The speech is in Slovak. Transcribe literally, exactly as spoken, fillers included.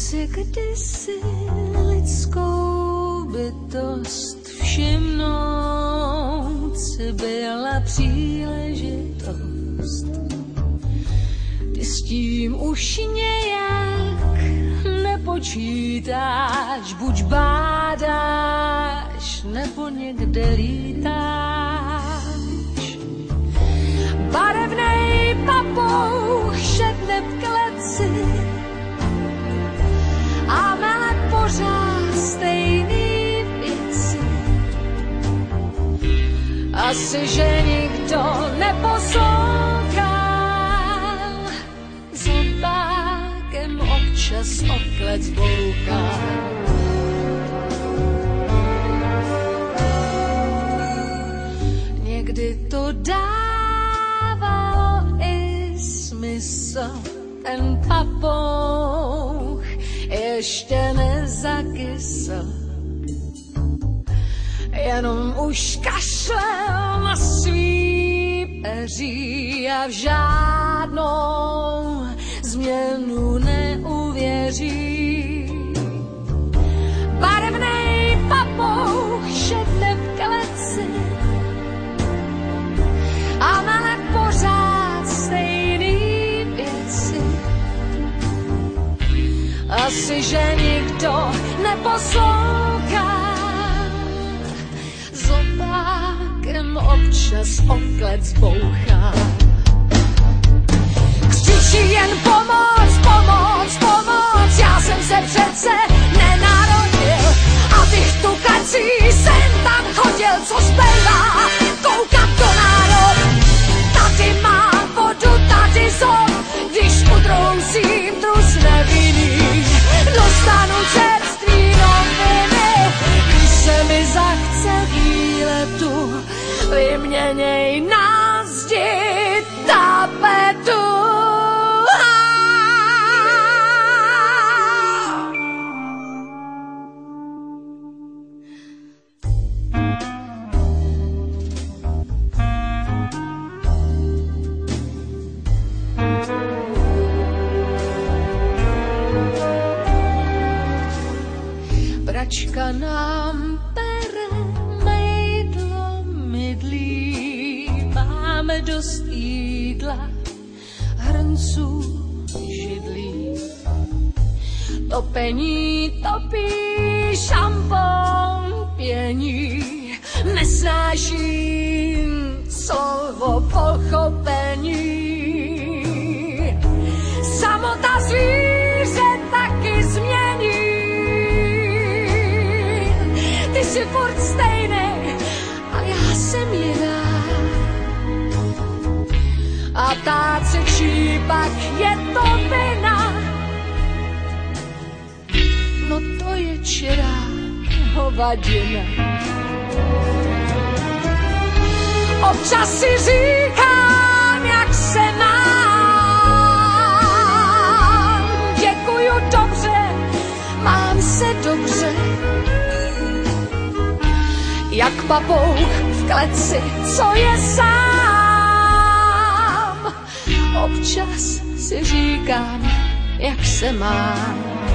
si kdysi lidskou bytost všimnout si byla příležitost. Ty s tím už nějak nepočítáš, buď bádáš, nebo někde lítáš. Barevnej papouch šedne v kleci a mele pořád stejný věci. Asi, že nikdo neposlouchá, zobákem občas o klec bouchá. Někdy to dávalo i smysl, ten papouch ještě nezakysl. Jenom už kašlel na svý peří a v žádnou změnu neuvěří. Barevnej papouch šedne v kleci a mele pořád stejný věci. Asi, že nikdo neposlouchá, zobákem občas o klec bouchá. Křičí jen pomoc, pomoc, pomoc, já jsem se přece nenarodil, abych tu kací sem tam chodil, co zbývá, koukat do národ. Tady mám vodu, tady zon, když utrousím trus nevinný, dostanu čerstvý noviny, když se mi zachce výletu, vyměněj na zdi tapetu. Bračka nám pere mejdlo mydlí, máme dost jídla, hrnců, židlí. Topení topí, šampon pění, nesnáším slovo pochopení. Samota zvíře taky změní. Ty jsi furt stejnej, ale já jsem jiná. A ptát se čí pak je to vina. No to je čirá hovadina. Občas si říkám, jak se mám. Děkuju, dobře, mám se dobře. Jak papouch v kleci, co je sám. Občas si říkám, jak se mám.